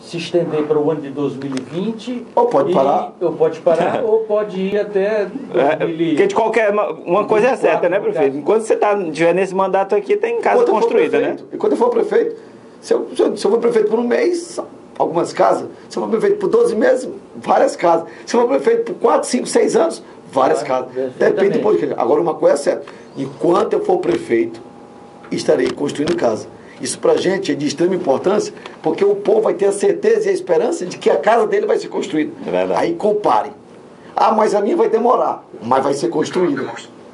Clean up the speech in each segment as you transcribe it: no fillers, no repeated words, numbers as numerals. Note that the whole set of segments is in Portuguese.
se estender para o ano de 2020. Ou pode parar. Ou pode parar, ou pode ir até 2020. Porque de qualquer... Uma coisa é certa, né, prefeito? Enquanto você estiver nesse mandato aqui, tem casa construída, né? E quando eu for prefeito, se eu for prefeito por um mês, algumas casas. Se eu for prefeito por 12 meses, várias casas. Se eu for prefeito por 4, 5, 6 anos, várias casas. Depende do político. Agora, uma coisa é certa. Enquanto eu for prefeito, estarei construindo casa. Isso para a gente é de extrema importância, porque o povo vai ter a certeza e a esperança de que a casa dele vai ser construída. É verdade. Aí compare. Ah, mas a minha vai demorar, mas vai ser construída.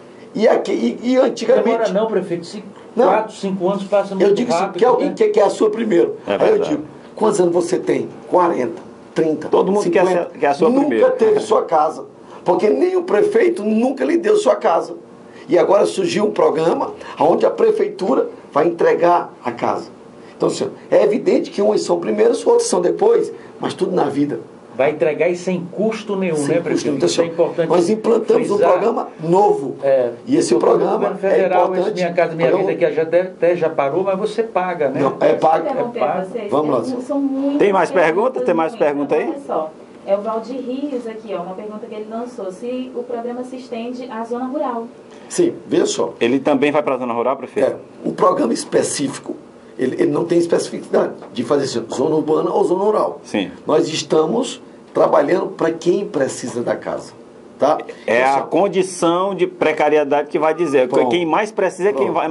E antigamente... Demora não, prefeito. 4, 5 anos passa muito rápido. Eu digo assim, que alguém quer a sua primeiro. Aí eu digo, quantos anos você tem? 40, 30, todo mundo 50. quer a sua primeiro. Nunca teve sua casa. Porque nem o prefeito nunca lhe deu sua casa. E agora surgiu um programa onde a prefeitura vai entregar a casa. Então, senhor, é evidente que uns são primeiros, outros são depois, mas tudo na vida. Vai entregar e sem custo nenhum, sem né, prefeito? Então, isso é importante. Nós implantamos um programa novo. E esse programa o governo federal, é importante. Minha Casa Minha Vida, que até já parou, mas você paga, né? Não, é pago. Vamos lá. Tem mais perguntas? Tem mais pergunta aí? Olha só. É o Valdir Rios aqui, ó, uma pergunta que ele lançou. Se o programa se estende à zona rural. Sim, veja só. Ele também vai para a zona rural, prefeito? O programa específico, ele não tem especificidade de fazer assim, zona urbana ou zona rural. Sim. Nós estamos trabalhando para quem precisa da casa. Tá? É a condição de precariedade que vai dizer. Porque quem mais precisa é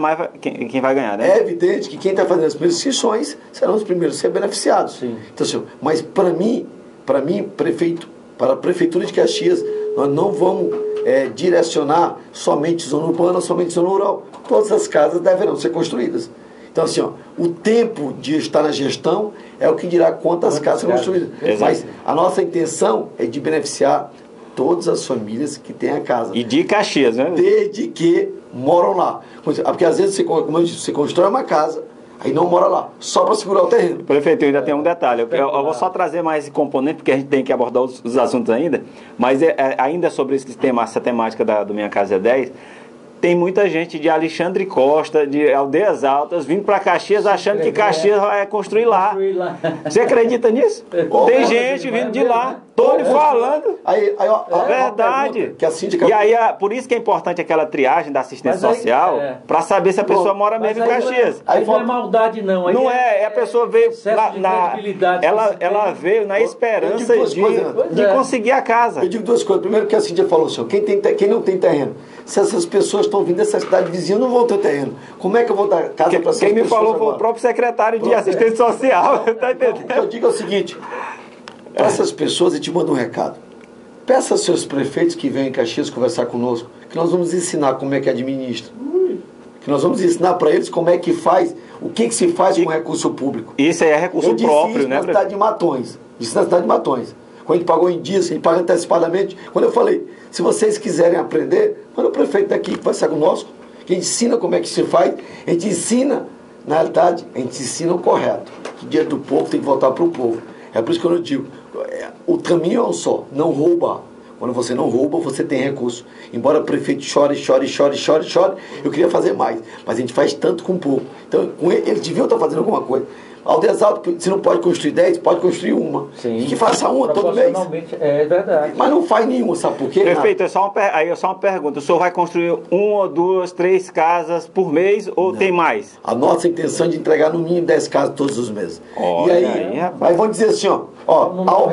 quem vai ganhar, né? É evidente que quem está fazendo as primeiras inscrições serão os primeiros a ser beneficiados. Sim. Então, assim, mas para mim, prefeito, para a Prefeitura de Caxias, nós não vamos direcionar somente zona urbana, somente zona rural. Todas as casas deverão ser construídas. Então, assim, ó, o tempo de estar na gestão é o que dirá quantas casas serão construídas. Mas a nossa intenção é de beneficiar todas as famílias que têm a casa. E de Caxias, né? Desde que moram lá. Porque às vezes você constrói uma casa, aí não mora lá, só para segurar o terreno. Prefeito, ainda tem um detalhe. Eu vou só trazer mais esse componente, porque a gente tem que abordar os assuntos ainda. Mas ainda sobre esse tema, essa temática do Minha Casa é 10, tem muita gente de Alexandre Costa, de Aldeias Altas, vindo para Caxias achando que Caxias vai construir lá. Você acredita nisso? Tem gente vindo de lá. Estou lhe falando. Verdade. Que a síndica... E aí, por isso que é importante aquela triagem da assistência social, para saber se a pessoa mora mesmo em Caxias. Aí não é maldade, não. Aí não é, a pessoa veio ela veio na esperança de conseguir a casa. Eu digo duas coisas. Primeiro que a Cíntia falou, senhor, quem não tem terreno, se essas pessoas estão vindo dessa cidade vizinha, não vão ter terreno. Como é que eu vou dar casa para essas pessoas? Quem me falou foi o próprio secretário de assistência social. Tá entendendo? O que eu digo é o seguinte, para essas pessoas eu te mando um recado. Peça aos seus prefeitos que venham em Caxias conversar conosco, que nós vamos ensinar como é que administra. Que nós vamos ensinar para eles como é que faz, o que se faz com recurso público. Isso aí é recurso próprio, né? Na cidade de Matões. Disse na cidade de Matões. Quando a gente pagou em dias, a gente paga antecipadamente. Quando eu falei, se vocês quiserem aprender, manda o prefeito daqui que vai ser conosco, que a gente ensina como é que se faz, a gente ensina, na realidade, a gente ensina o correto. Que o dinheiro do povo tem que voltar para o povo. É por isso que eu digo, o caminho é um só, não roubar. Quando você não rouba, você tem recurso. Embora o prefeito chore, eu queria fazer mais. Mas a gente faz tanto com pouco. Então, eles deviam estar fazendo alguma coisa. Aldeias Altas, se não pode construir 10, pode construir uma. Sim. E que faça uma todo mês. É verdade. Mas não faz nenhuma, sabe por quê? Prefeito, é só uma pergunta. O senhor vai construir 1 ou 2, 3 casas por mês ou tem mais? A nossa intenção é de entregar no mínimo 10 casas todos os meses. Olha e aí rapaz. vamos dizer assim, ó,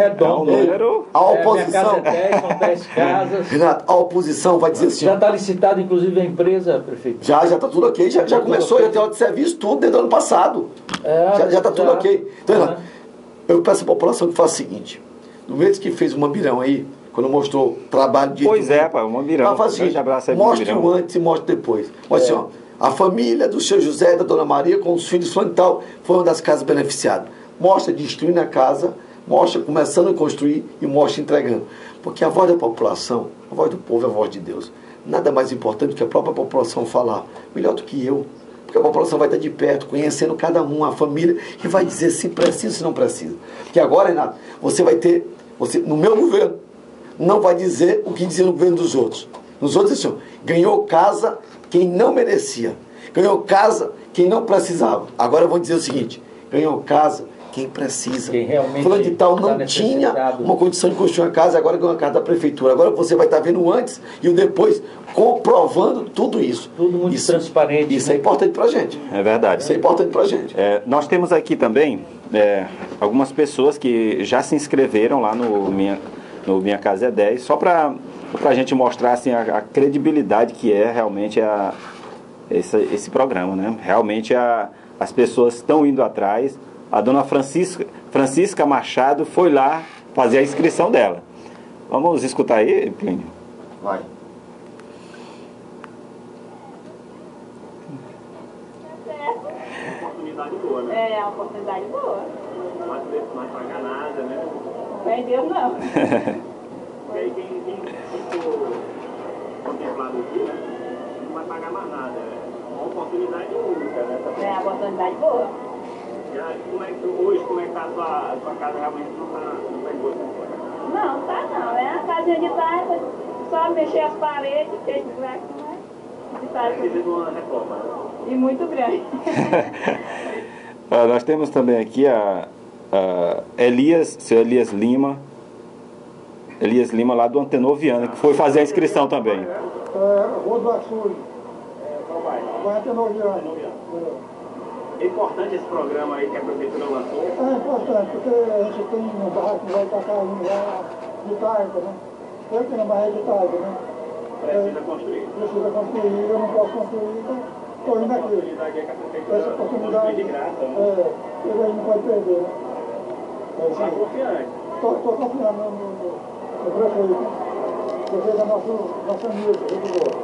a oposição... Minha casa é 10, são 10 casas. Renato, a oposição vai dizer assim... Já está licitado, inclusive, a empresa, prefeito? Já está tudo ok. Já começou, já tem hora de serviço, tudo desde o ano passado. Já está tudo ok. Então, Renato, eu peço à população que faça o seguinte. No mês que fez o Mambirão aí, quando mostrou o trabalho de... Pois é, pai, o Mambirão. Mostre o antes e mostre depois. Mostre assim, ó, a família do seu José e da Dona Maria com os filhos e tal foi uma das casas beneficiadas. Mostra destruindo a casa, mostra começando a construir e mostra entregando. Porque a voz da população, a voz do povo é a voz de Deus. Nada mais importante do que a própria população falar. Melhor do que eu. Porque a população vai estar de perto, conhecendo cada um, a família, e vai dizer se precisa, se não precisa. Porque agora, Renato, você vai ter, no meu governo, não vai dizer o que dizia no governo dos outros. Nos outros, assim, ganhou casa quem não merecia. Ganhou casa quem não precisava. Agora eu vou dizer o seguinte, ganhou casa quem precisa. Quem realmente Fulano de tal está não tinha necessitado. uma condição de construir uma casa, agora ganhou uma casa da prefeitura. Agora você vai estar vendo o antes e o depois, comprovando tudo isso. Tudo muito transparente. Isso né? é importante pra gente. É verdade. Isso é importante pra gente. Nós temos aqui também algumas pessoas que já se inscreveram lá no Minha Casa é 10, só para a gente mostrar assim, a credibilidade que é realmente esse programa, né? Realmente as pessoas estão indo atrás. A dona Francisca Machado foi lá fazer a inscrição dela. Vamos escutar aí, Plínio? Vai. Oportunidade boa, né? É, uma oportunidade boa. Não vai pagar nada, né? Sem Deus, não. E aí quem for contemplado aqui, né? Não vai pagar mais nada. É uma oportunidade única, né? É uma oportunidade boa. Hoje, como é que tá a sua casa? Realmente não tá em boa situação? Não, tá não. É a casinha de trás, só mexer as paredes, fez buraco, né? De trás. Precisa de uma reforma, né? E muito grande. Nós temos também aqui seu Elias Lima. Elias Lima lá do Antenoviana, que foi fazer a inscrição também. Rua do Açude. Qual vai? Vai até 9 anos. É importante esse programa aí que a prefeitura lançou. É importante, porque a gente tem um barraco que vai estar caindo lá de tarde, né? Eu tenho uma barraca de tarde, né? Precisa construir. Precisa construir, eu não posso construir, então estou indo A aqui. oportunidade é que a prefeitura Essa oportunidade, construir de graça, né? ele aí não pode perder, né? Está confiante. Estou confiando no prefeito, porque ele é nosso amigo, muito bom.